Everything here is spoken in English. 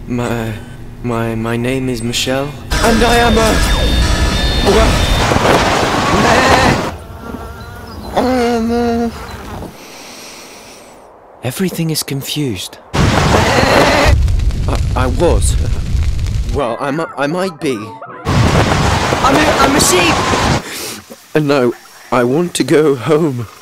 My name is Michelle, and I am everything is confused. I was. Well, I might be. I'm a sheep! No, I want to go home.